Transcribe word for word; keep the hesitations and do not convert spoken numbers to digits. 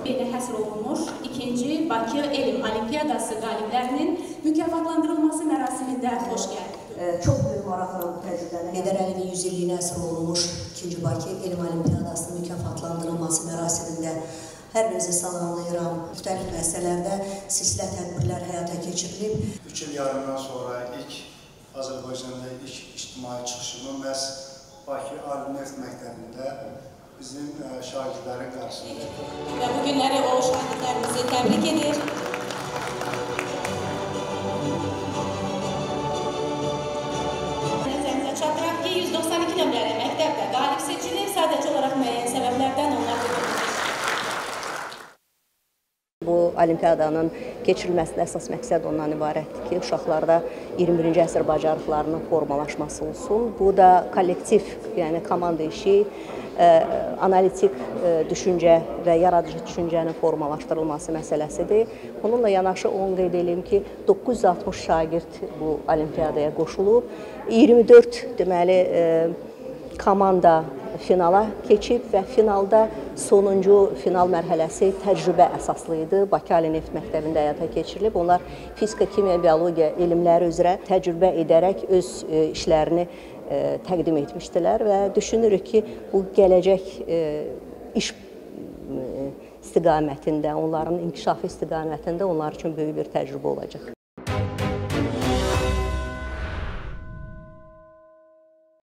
Belə həsr olunmuş ikinci Bakı Elm Olimpiyadası qaliblərinin mükafatlandırılması mərasimində xoş gəldiniz. Çox böyük maraqla bu təcrübəni Heydər Əliyevin yüz illiyinə həsr olunmuş ikinci Bakı Elm Olimpiyadasının mükafatlandırılması mərasimində hər birinizi salamlayıram. Müxtəlif məsələlərdə silsilə tədbirlər həyata keçirilib. Üç il yarımdan sonra ilk Azərbaycanda ilk ictimai çıxışımı məhz Bakı Ali Neft Məktəbində bizim şagirdlərin qarşısında. Və bu günləri o şagirdlərimizi təbrik edir. Nəzərinizə çatdıraq ki, yüz doxsan iki nömrəli məktəbdə qalib seçilir, sadəcə olaraq müəyyən səbəblərdən onlar Bu olimpiyadanın keçirilməsində əsas məqsəd ondan ibarətdir ki, uşaqlarda iyirmi birinci əsr bacarıqlarının formalaşması olsun. Bu da kollektiv, yəni komanda işi, analitik düşüncə və yaradıcı düşüncənin formalaşdırılması məsələsidir. Bununla yanaşı onu qeyd edeyim ki, doqquz yüz altmış şagird bu olimpiyadaya qoşulub. iyirmi dörd deməli komanda finala keçib və finalda sonuncu final mərhələsi təcrübə əsaslı idi. Bakı Ali Neft Məktəbində həyata keçirilib. Onlar fizika, kimya, biologiya elmləri üzrə təcrübə edərək öz işlərini təqdim etmişdilər və düşünürük ki, bu gələcək iş istiqamətində, onların inkişafı istiqamətində onlar üçün böyük bir təcrübə olacaq.